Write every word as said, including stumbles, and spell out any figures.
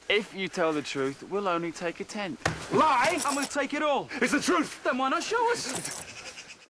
If you tell the truth, we'll only take a tenth. Lie? I'm gonna take it all. It's the truth. Then why not show us?